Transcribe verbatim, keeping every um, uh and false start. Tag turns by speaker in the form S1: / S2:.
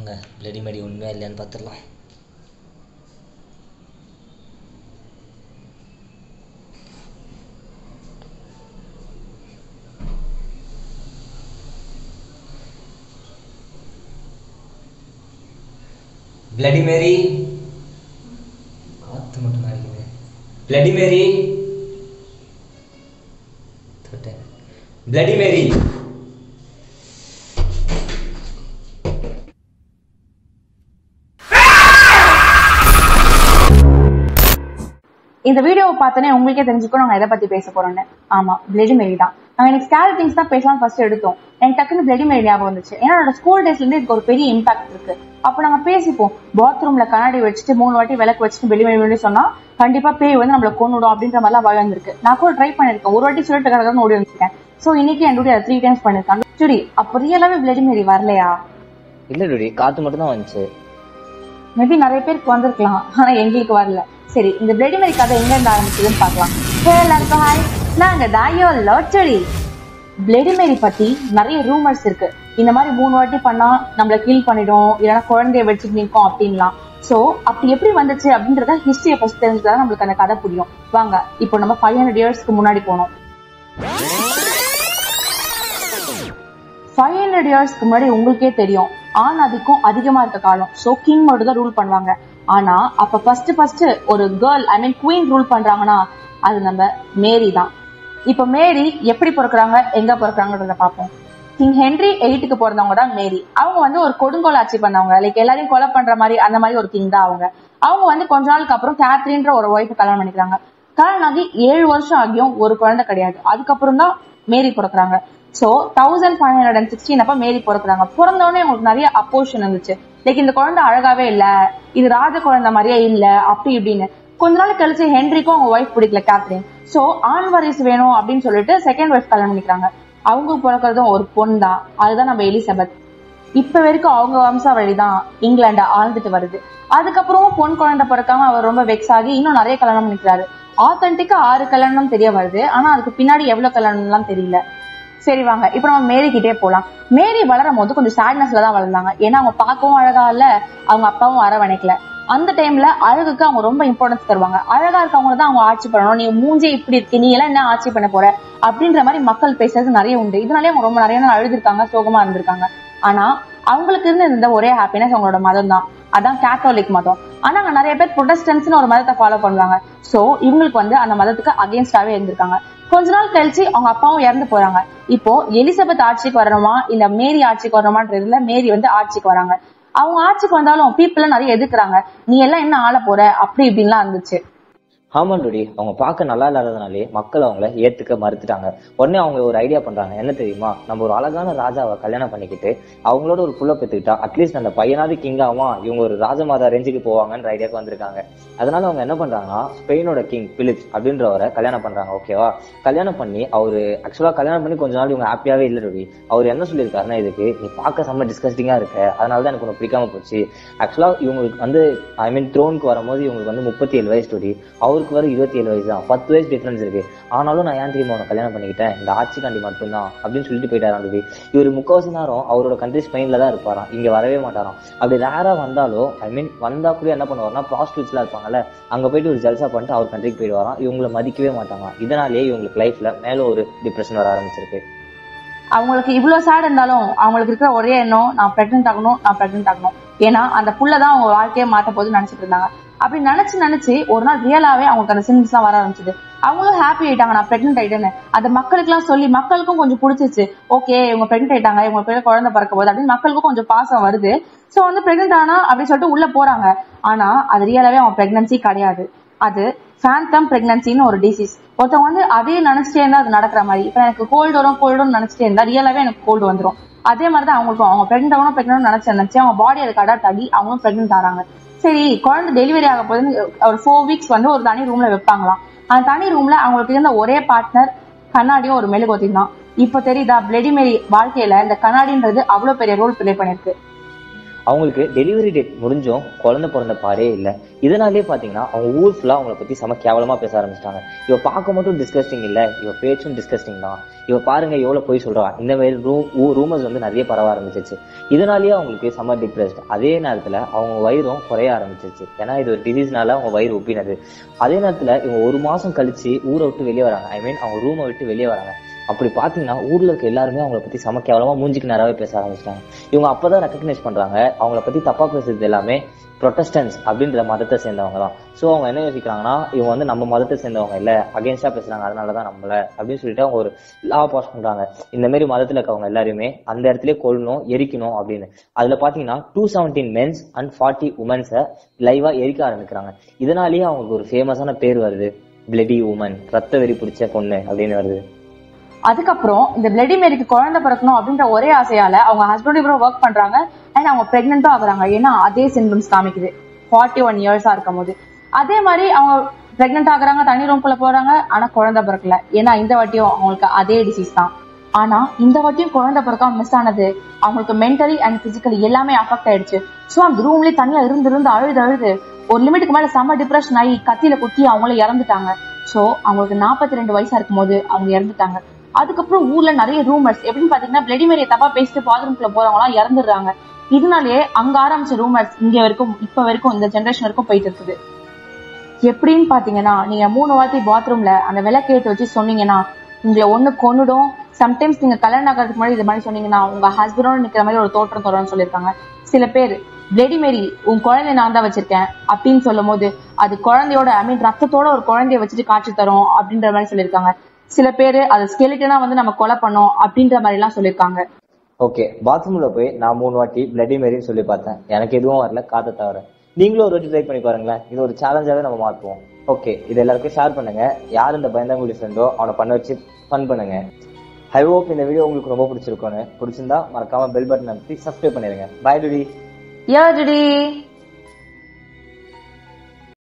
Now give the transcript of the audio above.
S1: வாங்க பிளடி மேரி உண்மையா இல்லையான்னு பார்த்துடலாம். பிளடி மேரி காத்து மட்டும் தான் அடிக்குது. பிளடி மேரி தொட்டேன். பிளடி மேரி
S2: இந்த வீடியோவை பார்த்தோன்னே உங்களுக்கே தெரிஞ்சுக்கோ நாங்க எதை பத்தி பேச போறோம்னு. ஆமா, பிளடி மேரி தான். நாங்க எனக்கு ஸ்கேர் திங்ஸ் தான் பேசலாம் ஃபர்ஸ்ட் எடுத்தோம். எனக்கு டக்குன்னு பிளடி மேரி ஞாபகம் வந்துச்சு. ஏன்னா என்னோட ஸ்கூல் டேஸ்ல இருந்து இதுக்கு ஒரு பெரிய இம்பாக்ட் இருக்கு. அப்ப நாங்க பேசிப்போம், பாத்ரூம்ல கண்ணாடி வச்சுட்டு மூணு வாட்டி விளக்கு வச்சுட்டு பிளடி மேரி சொன்னா கண்டிப்பா பேய் வந்து நம்மள கொன்னுடும் அப்படின்ற மாதிரி எல்லாம் வளர்ந்துருக்கு. நான் கூட ட்ரை பண்ணிருக்கேன், ஒரு வாட்டி சொல்லிட்டு கடற்கன்னு ஓடி வந்துருக்கேன். சோ இன்னைக்கு என் டூடி அதை த்ரீ டைம்ஸ் பண்ணிருக்காங்க. சரி, அப்ப ரியலாவே பிளடி மேரி வரலையா?
S1: இல்ல டூடி, காத்து மட்டும் தான் வந்துச்சு.
S2: மேபி நிறைய பேருக்கு வந்திருக்கலாம், ஆனா எங்களுக்கு வரல. சரி, இந்த பிளடி மேரி கதை எங்க இருந்து ஆரம்பிச்சதுன்னு பாக்கலாம். எல்லாருக்கும் ஹாய், நாங்க தான் யோ லாட்டரி. பிளடி மேரி பத்தி நிறைய ரூமர்ஸ் இருக்கு. இந்த மாதிரி மூணு வாட்டி பண்ணா நம்மள கீல் பண்ணிடும், இல்லைன்னா குழந்தைய வச்சுட்டு நிற்கும் அப்படின்லாம். சோ அப்படி எப்படி வந்துச்சு அப்படின்றத ஹிஸ்டரியை ஃபர்ஸ்ட் தெரிஞ்சுதான் நம்மளுக்கு அந்த கதை புரியும். வாங்க இப்போ நம்ம ஃபைவ் ஹண்ட்ரட் இயர்ஸ்க்கு முன்னாடி போனோம். ஃபைவ் ஹண்ட்ரட் இயர்ஸ்க்கு முன்னாடி உங்களுக்கே தெரியும், ஆண் அதிகம் அதிகமா இருக்க காலம். சோ கிங் மட்டும் தான் ரூல் பண்ணுவாங்க. ஆனா அப்ப ஃபர்ஸ்ட் ஃபர்ஸ்ட் ஒரு girl I mean queen rule பண்றாங்கன்னா அது நம்ம மேரி தான். இப்ப மேரி எப்படி பிறக்கிறாங்க, எங்க பிறக்கிறாங்கன்றத பார்ப்போம். கிங் ஹென்ரி எயிட்டுக்கு பிறந்தவங்க தான் மேரி. அவங்க வந்து ஒரு கொடுங்கோல் ஆட்சி பண்ணவங்க. லைக் எல்லாரையும் கொலை பண்ற மாதிரி அந்த மாதிரி ஒரு கிங் தான் அவங்க. அவங்க வந்து கொஞ்ச நாளுக்கு அப்புறம் கேத்ரின்ற ஒரு ஒய்ஃப் கல்யாணம் பண்ணிக்கிறாங்க. கல்யாணம் ஆகி ஏழு வருஷம் ஆகியும் ஒரு குழந்தை கிடையாது. அதுக்கப்புறம் தான் மேரி பிறக்கிறாங்க. So thousand five hundred and sixteen அப்ப மேரி பிறக்கிறாங்க. பிறந்தோடனே உங்களுக்கு நிறைய அப்போஷன் இருந்துச்சு. லைக் இந்த குழந்தை அழகாவே இல்ல, இது ராஜ குழந்தை மாதிரியே இல்ல, அப்படி இப்படின்னு. கொஞ்ச நாள் கழிச்சு ஹென்ரிக்கும் அவங்க ஒய்ஃப் பிடிக்கல கேத்ரின். சோ ஆண் வாரிசு வேணும் அப்படின்னு சொல்லிட்டு செகண்ட் ஒய்ஃப் கல்யாணம் பண்ணிக்கிறாங்க. அவங்க பிறக்கிறதும் ஒரு பொண்ணு தான், அதுதான் நம்ம எலிசபெத். இப்ப வரைக்கும் அவங்க வம்சாவளி தான் இங்கிலாண்ட ஆழ்ந்துட்டு வருது. அதுக்கப்புறம் பொன் குழந்தை பிறக்காம அவர் ரொம்ப வெக்ஸ் ஆகி இன்னும் நிறைய கல்யாணம் பண்ணிக்கிறாரு. ஆத்தன்டிக்கா ஆறு கல்யாணம் தெரிய வருது, ஆனா அதுக்கு பின்னாடி எவ்வளவு கல்யாணம் எல்லாம் தெரியல. சரி வாங்க இப்ப நம்ம மேரி கிட்டே போலாம். மேரி வளரும் போது கொஞ்சம் சேட்னஸ்ல தான் வளர்ந்தாங்க. ஏன்னா அவங்க பார்க்கவும் அழகா இல்ல, அவங்க அப்பாவும் அரவணைக்கல. அந்த டைம்ல அழகுக்கு அவங்க ரொம்ப இம்பார்ட்டன்ஸ் தருவாங்க. அழகா இருக்கவங்க தான் அவங்க ஆட்சி பண்ணணும், நீ மூஞ்சே இப்படி இருக்கு, நீ எல்லாம் என்ன ஆட்சி பண்ண போற அப்படின்ற மாதிரி மக்கள் பேசுறது நிறைய உண்டு. இதனாலே அவங்க ரொம்ப நிறைய நாள் அழுதுருக்காங்க, சோகமா இருந்திருக்காங்க. ஆனா அவங்களுக்கு இருந்து இருந்த ஒரே ஹாப்பினஸ் அவங்களோட மதம் தான், அதான் கேத்தோலிக் மதம். ஆனா அங்க நிறைய பேர் புரொட்டஸ்டன்ட்ஸ்னு ஒரு மதத்தை ஃபாலோ பண்ணுவாங்க. சோ இவங்களுக்கு வந்து அந்த மதத்துக்கு அகேன்ஸ்டாவே இருந்திருக்காங்க. கொஞ்ச நாள் கழிச்சு அவங்க அப்பாவும் இறந்து போறாங்க. இப்போ எலிசபெத் ஆட்சிக்கு வரணுமா இல்ல மேரி ஆட்சிக்கு வரணுமான்றதுல மேரி வந்து ஆட்சிக்கு வராங்க. அவங்க ஆட்சிக்கு வந்தாலும் பீப்புள் நிறைய எதிர்க்கிறாங்க, நீ எல்லாம் என்ன ஆள போற அப்படி இப்படின்லாம் இருந்துச்சு.
S1: ஆமாண்டோடி, அவங்க பார்க்க நல்லா இல்லாததுனாலே மக்கள் அவங்கள ஏத்துக்க மறுத்துட்டாங்க. உடனே அவங்க ஒரு ஐடியா பண்றாங்க, என்ன தெரியுமா, நம்ம ஒரு அழகான ராஜாவை கல்யாணம் பண்ணிக்கிட்டு அவங்களோட ஒரு புள்ள பெற்றுக்கிட்டா அட்லீஸ்ட் அந்த பையனாவது கிங் ஆகும், இவங்க ஒரு ராஜமாதா ரேஞ்சுக்கு போவாங்கன்ற ஐடியாவுக்கு வந்திருக்காங்க. அதனால அவங்க என்ன பண்றாங்கன்னா ஸ்பெயினோட கிங் பிலிப்ஸ் அப்படின்றவரை கல்யாணம் பண்றாங்க. ஓகேவா, கல்யாணம் பண்ணி அவரு ஆக்சுவலா கல்யாணம் பண்ணி கொஞ்ச நாள் இவங்க ஹாப்பியாவே இல்லை டோடி. அவர் என்ன சொல்லியிருக்காருன்னா, இதுக்கு நீ பார்க்க செம்ம டிஸ்கஸ்டிங்கா இருக்க, அதனாலதான் எனக்கு ஒன்று பிடிக்காம போச்சு. ஆக்சுவலா இவங்களுக்கு வந்து ஐ மீன் த்ரோனுக்கு வரும்போது இவங்களுக்கு வந்து முப்பத்தி ஏழு வயசு டோடி, அவருக்கு வர இருபத்தி ஏழு வயசு தான், பத்து வயசு டிஃபரன்ஸ் இருக்கு. ஆனாலும் நான் ஏன் தெரியுமா அவனை கல்யாணம் பண்ணிக்கிட்டேன், இந்த ஆட்சிக்காண்டி மட்டும்தான் அப்படின்னு சொல்லிட்டு போயிட்டாராம். இவர் முக்கால்வாசி நேரம் அவரோட கண்ட்ரி ஸ்பெயின்ல தான் இருப்பாராம், இங்க வரவே மாட்டாராம். அப்படி ரேரா வந்தாலும் ஐ மீன் வந்தா கூட என்ன பண்ணுவாருன்னா ப்ராஸ்டியூட்ஸ் எல்லாம் இருப்பாங்கல்ல, அங்க போயிட்டு ஒரு ஜல்சா பண்ணிட்டு அவர் கண்ட்ரிக்கு போயிட்டு வரான். இவங்களை மதிக்கவே மாட்டாங்க. இதனாலேயே இவங்களுக்கு லைஃப்ல மேல ஒரு டிப்ரெஷன் வர ஆரம்பிச்சிருக்கு.
S2: அவங்களுக்கு இவ்வளவு சேட் இருந்தாலும் அவங்களுக்கு இருக்கிற ஒரே எண்ணம், நான் பிரெக்னென்ட் ஆகணும், நான் பிரெக்னென்ட் ஆகணும். ஏன்னா அந்த புள்ளதான் அவங்க வாழ்க்கையை மாத்த போது நினைச்சிட்டு இருந்தாங்க. அப்படி நினைச்சு நினைச்சு ஒரு நாள் ரியலாவே அவங்களுக்கு அந்த சிம்டம்ஸ் எல்லாம் வர ஆரம்பிச்சது. அவங்களும் ஹாப்பி ஆயிட்டாங்க, நான் பிரெக்னென்ட் ஆயிட்டேன்னு. அந்த மக்களுக்கு எல்லாம் சொல்லி மக்களுக்கும் கொஞ்சம் பிடிச்சிச்சு. ஓகே இவங்க பிரெக்னென்ட் ஆயிட்டாங்க, இவங்க பேர் குழந்தை பிறக்க போகுது அப்படின்னு மக்களுக்கும் கொஞ்சம் பாசம் வருது. சோ வந்து பிரெக்னென்ட் ஆனா அப்படின்னு சொல்லிட்டு உள்ள போறாங்க. ஆனா அது ரியலாவே அவங்க பிரெக்னன்சி கிடையாது, அது ஃபேண்டம் பிரெக்னன்சின்னு ஒரு டிசீஸ். ஒருத்தவங்க வந்து அதே நினைச்சிட்டே இருந்தா அது நடக்கிற மாதிரி. இப்ப எனக்கு கோல்டு வரும் கோல்டுன்னு நினைச்சிட்டே இருந்தா ரியலாவே எனக்கு கோல்டு வந்துடும். அதே மாதிரிதான் அவங்களுக்கும், அவங்க பிரெக்னென்ட் ஆகணும் பிரெக்னென்ட் நினைச்சு நினைச்சு அவங்க பாடி அதுக்கு அடாப்ட் ஆகி அவங்களும் பிரெக்னென்ட் ஆறாங்க. சரி குழந்தை டெலிவரி ஆக போது ஒரு ஃபோர் வீக்ஸ் வந்து ஒரு தனி ரூம்ல வைப்பாங்களாம். அந்த தனி ரூம்ல அவங்களுக்கு இருந்த ஒரே பார்ட்னர் கண்ணாடியும் ஒரு மெழுகுவர்த்தி தான். இப்ப தெரியுதா பிளடி மேரி வாழ்க்கையில இந்த கண்ணாடின்றது அவ்வளவு பெரிய ரோல் பிளே பண்ணிருக்கு.
S1: அவங்களுக்கு டெலிவரி டேட் முடிஞ்சும் குழந்தை பிறந்த பாடே இல்லை. இதனாலே பாத்தீங்கன்னா அவங்க ஊர் ஃபுல்லா அவங்கள பத்தி செம கேவலமா பேச ஆரம்பிச்சிட்டாங்க. இவ பார்க்க மட்டும் டிஸ்கஸ்டிங் இல்ல, இவ பேச்சும் டிஸ்கஸ்டிங் தான், இவ பாருங்க எவ்வளவு போய் சொல்றா, இந்த மாதிரி ரூம் ரூமர்ஸ் வந்து நிறைய பரவ ஆரம்பிச்சிருச்சு. இதனாலேயே அவங்களுக்கு செம டிப்ரெஸ்ட். அதே நேரத்துல அவங்க வயிறும் குறைய ஆரம்பிச்சிருச்சு. ஏன்னா இது ஒரு டிசீஸ்னால அவங்க வயிறு ஒப்பினது. அதே நேரத்துல இவங்க ஒரு மாசம் கழிச்சு ஊரை விட்டு வெளியே வராங்க. ஐ மீன் அவங்க ரூமை விட்டு வெளியே வராங்க. அப்படி பாத்தீங்கன்னா ஊர்ல இருக்க எல்லாருமே அவங்கள பத்தி செம கேவலமா மூஞ்சிக்கு நேராவே பேச ஆரம்பிச்சிட்டாங்க. இவங்க அப்பதான் ரெக்கக்னைஸ் பண்றாங்க அவங்கள பத்தி தப்பா பேசுறது எல்லாமே ப்ரொட்டஸ்டன்ஸ் அப்படின்ற மதத்தை சேர்ந்தவங்க தான். சோ அவங்க என்ன யோசிக்கிறாங்கன்னா இவங்க வந்து நம்ம மதத்தை சேர்ந்தவங்க இல்ல, அகேன்ஸ்டா பேசுறாங்க, அதனாலதான் நம்மள அப்படின்னு சொல்லிட்டு அவங்க ஒரு லா பாஸ் பண்றாங்க. இந்த மாதிரி மதத்துல இருக்கவங்க எல்லாருமே அந்த இடத்துல கொல்லணும், எரிக்கணும் அப்படின்னு. அதுல பாத்தீங்கன்னா two seventeen mens and forty womens லைவா எரிக்க ஆரம்பிக்கிறாங்க. இதனாலேயே அவங்களுக்கு ஒரு ஃபேமஸான பேர் வருது, பிளடி உமன், ரத்த வெறி பிடிச்ச பொண்ணு அப்படின்னு வருது.
S2: அதுக்கப்புறம் இந்த பிளடி மேரிக்கு குழந்தை பிறக்கணும் அப்படின்ற ஒரே ஆசையால அவங்க ஹஸ்பண்ட் இவரும் ஒர்க் பண்றாங்க அண்ட் அவங்க பிரெக்னென்ட்டும் ஆகுறாங்க. ஏன்னா அதே சிம்டம்ஸ் காமிக்குது ஃபார்ட்டி ஒன் இயர்ஸா இருக்கும் போது. அதே மாதிரி அவங்க பிரெக்னென்ட் ஆகுறாங்க, தண்ணி ரூம்குள்ள போறாங்க, ஆனா குழந்தை பிறக்கல. ஏன்னா இந்த வாட்டியும் அவங்களுக்கு அதே டிசீஸ் தான். ஆனா இந்த வாட்டியும் குழந்தை பிறக்காம மிஸ் ஆனது அவங்களுக்கு மென்டலி அண்ட் பிசிக்கலி எல்லாமே அஃபெக்ட் ஆயிடுச்சு. ஸோ அந்த ரூம்லயே தனியா இருந்து இருந்து அழுது அழுது ஒரு லிமிட்டுக்கு மேல செம்ம டிப்ரெஷன் ஆகி கத்தியில குத்தி அவங்கள இறந்துட்டாங்க. ஸோ அவங்களுக்கு நாற்பத்தி ரெண்டு வயசா இருக்கும் போது அவங்க இறந்துட்டாங்க. அதுக்கப்புறம் ஊர்ல நிறைய ரூமர்ஸ் எப்படின்னு பாத்தீங்கன்னா பிளடி மேரிய தப்பா பேசிட்டு பாத்ரூம்குள்ள போறவங்க எல்லாம் இறந்துடுறாங்க. இதனாலேயே அங்க ஆரம்பிச்ச ரூமர்ஸ் இங்க வரைக்கும் இப்ப வரைக்கும் இந்த ஜெனரேஷன் வரைக்கும் போயிட்டு இருக்குது. எப்படின்னு பாத்தீங்கன்னா நீங்க மூணு வாட்டி பாத்ரூம்ல அந்த விளக்கு ஏத்து வச்சு சொன்னீங்கன்னா உங்களை ஒண்ணு கொன்னுடும். சம்டைம்ஸ் நீங்க கல்யாணம் ஆகிறதுக்கு முன்னாடி இது மாதிரி சொன்னீங்கன்னா உங்க ஹஸ்பண்டோட நிக்கிற மாதிரி ஒரு தோற்றம் தரும்னு சொல்லியிருக்காங்க. சில பேர் பிளடி மேரி உன் குழந்தைய நான் தான் வச்சிருக்கேன் அப்படின்னு சொல்லும் போது அது குழந்தையோட ஐ மீன் ரத்தத்தோட ஒரு குழந்தைய வச்சுட்டு காட்சி தரும் அப்படின்ற மாதிரி சொல்லியிருக்காங்க. சில பேரு அது ஸ்கெலிட்டனா வந்து நம்ம கொலை பண்ணோம் அப்படின்ற மாதிரி எல்லாம் சொல்லியிருக்காங்க.
S1: ஓகே, பாத்ரூம்ல போய் நான் மூணு வாட்டி பிளடி மேரின்னு சொல்லி பார்த்தேன், எனக்கு எதுவும் வரல காத்த தவிர. நீங்களும் ஒரு வாட்டி ட்ரை பண்ணி பாருங்களேன், இது ஒரு சேலஞ்சாவே நம்ம மாற்றுவோம். ஓகே, இது எல்லாருக்கும் ஷேர் பண்ணுங்க. யார் இந்த பயந்தாங்குழி ஃப்ரெண்டோ அவனை பண்ண வச்சு ஃபன் பண்ணுங்க. ஐ ஹோப் இந்த வீடியோ உங்களுக்கு ரொம்ப பிடிச்சிருக்கோன்னு. பிடிச்சிருந்தா மறக்காம பெல் பட்டன் அமைத்து சப்ஸ்கிரைப் பண்ணிருங்க. பை டுடி.
S2: யா டுடி.